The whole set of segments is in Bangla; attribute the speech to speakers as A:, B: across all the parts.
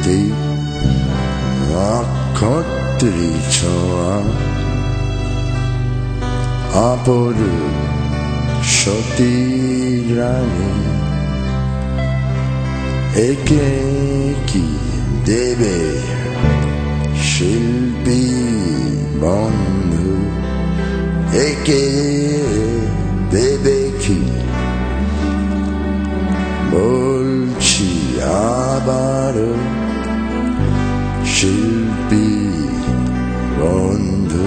A: 때 아것들이 좋아 아버를 সতীরানী একে কি দেবে শিল্পী বন্ধু একে দেবে কি বলছি আবার শিল্পী বন্ধু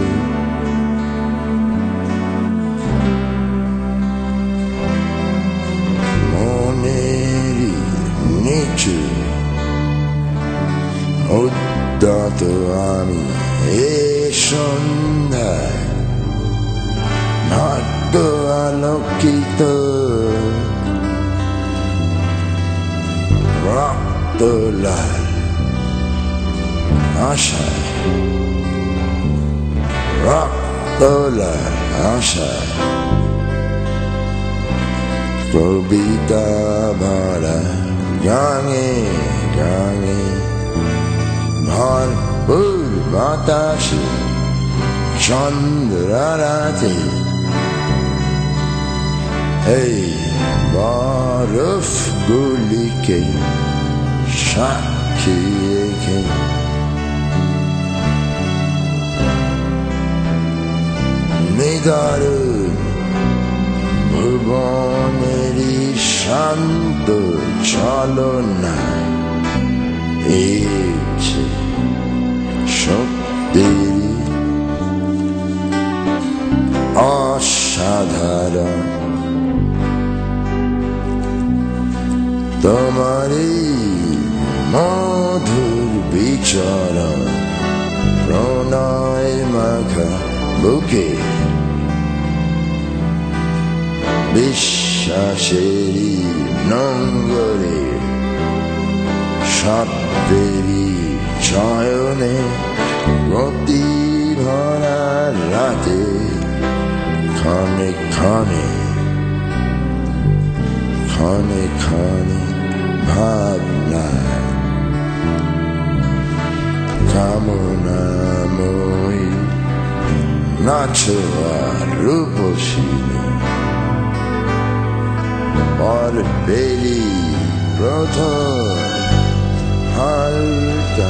A: মনেরই নিচে উদ্যত আমি এ সন্ধ্যায় ভাগ্য আলোকিত রক্ত লাল আশায় রক্ত লাল আশায় কবিতা ভরা গানে গানে ভরপুর বাতাসে চন্দ্রারাতে এই বরফ গুলিকে সাক্ষী রেখে নিদারুণ ভুবনেরই শান্ত ছলনায় এছে শক্তির অসাধারণ তোমারই মধুর বিচরণ প্রণয় মাখা বুকে বিশ্বাসেরই নঙ্গরে শব্দেরই চয়নে গতি ভরা রাতে ক্ষণে ক্ষণে ক্ষণে ক্ষণে ভাবনা কামনাময়ী নাচোয়া রূপসিনী পর বেলি প্রথম হালকা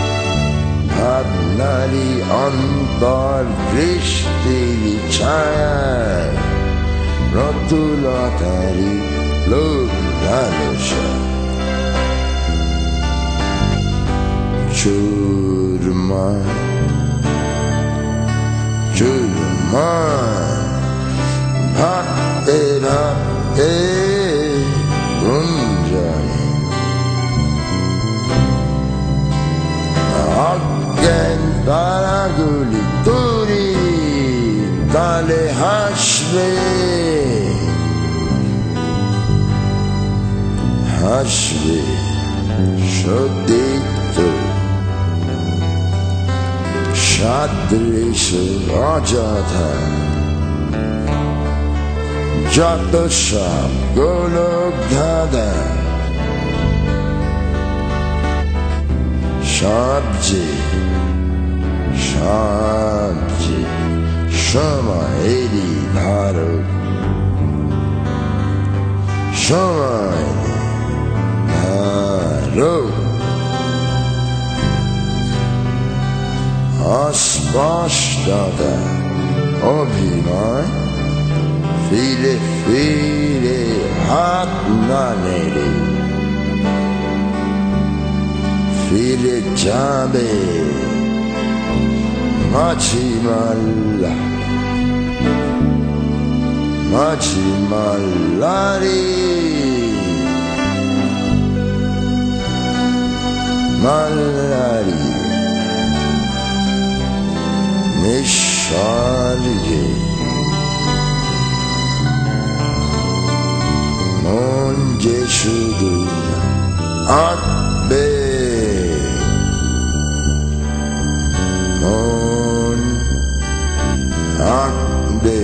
A: ভাবনারি অন্তর দৃষ্টির ছায়ায় প্রতুলতারি লোক লালসা চুরমা চুরমা ভাবতে ভাবতে গুঞ্জয় অজ্ঞান তারাগুলি তুরি তালে হাসবে হাসবে সতীর্থ সাদৃশ অযথা যত সব গোলক ধাঁধা সবচেয়ে সময়েরই ধারক সময় ধারক অস্পষ্টতা অভিনয় ফিরে ফিরে হাত না নেড়ে ফিরে যাবে মাছি মাল্লারি মাল্লারি নিঃস্বার্গে মন যে শুধু আঁকবে মন আঁকবে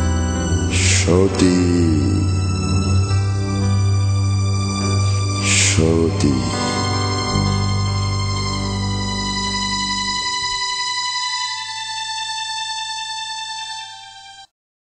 A: সতী Sati.